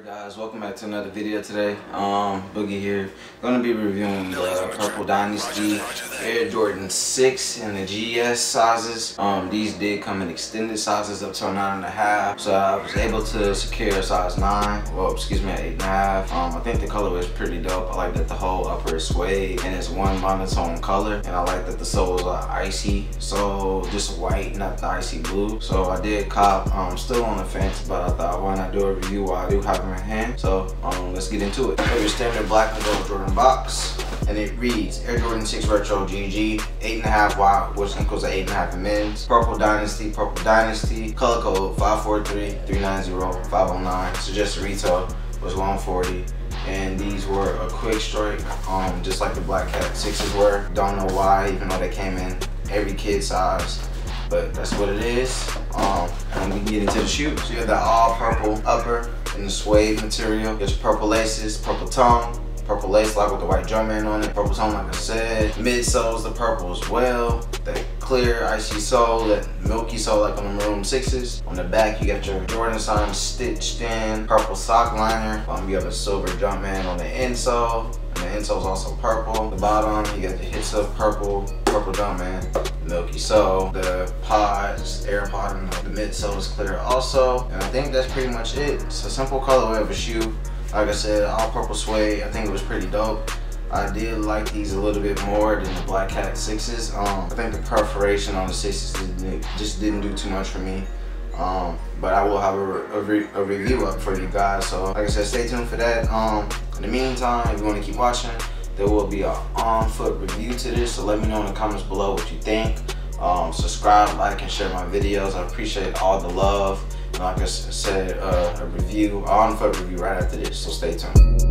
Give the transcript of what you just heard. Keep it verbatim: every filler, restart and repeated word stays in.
Alright guys, welcome back to another video today. Um, Boogie here. Gonna be reviewing the Purple Dynasty Air Jordan six in the G S sizes. Um, these did come in extended sizes up to a nine and a half. So I was able to secure a size nine. Well, excuse me, an eight and a half. Um, I think the color was pretty dope. I like that the whole upper is suede and it's one monotone color. And I like that the soles are icy. So just white, not the icy blue. So I did cop. Um, still on the fence, but I thought why not do a review while I do have them in hand. So um, let's get into it. So your standard black and gold Jordan box, and it reads Air Jordan six Retro G G, eight and a half wide, which equals eight and a half in men's. Purple Dynasty, Purple Dynasty, color code five four three, three nine zero, five oh nine. Suggested retail was one forty. And these were a quick strike, um, just like the Black Cat sixes were. Don't know why, even though they came in every kid size, but that's what it is. Um, and we can get into the shoe. So you have the all purple upper in the suede material. There's purple laces, purple tongue, purple lace lock with the white Jumpman on it. Purple tongue, like I said. Midsole's the purple as well. That clear icy sole, that milky sole like on the Maroon sixes. On the back you got your Jordan sign stitched in. Purple sock liner. Um, you have a silver Jumpman on the insole. And the insole's also purple. The bottom, you got the hits of purple, purple Jumpman, milky sole. The pods, air pod, and the midsole is clear also. And I think that's pretty much it. It's a simple colorway of a shoe. Like I said, all purple suede. I think it was pretty dope. I did like these a little bit more than the Black Cat sixes. Um, I think the perforation on the sixes didn't, just didn't do too much for me. Um, but I will have a, a, re a review up for you guys. So like I said, stay tuned for that. Um, in the meantime, if you want to keep watching, there will be an on-foot review to this. So let me know in the comments below what you think. Um, subscribe, like, and share my videos. I appreciate all the love. And like I said, uh, a review, on-foot review right after this. So stay tuned.